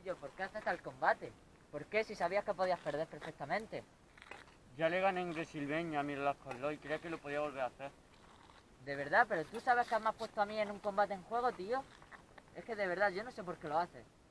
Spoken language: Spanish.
Tío, ¿por qué haces el combate? ¿Por qué si sabías que podías perder perfectamente? Ya le gané en WrestleMania a Mirlas Conloy y creía que lo podía volver a hacer. De verdad, pero tú sabes que me has puesto a mí en un combate en juego, tío. Es que de verdad, yo no sé por qué lo haces.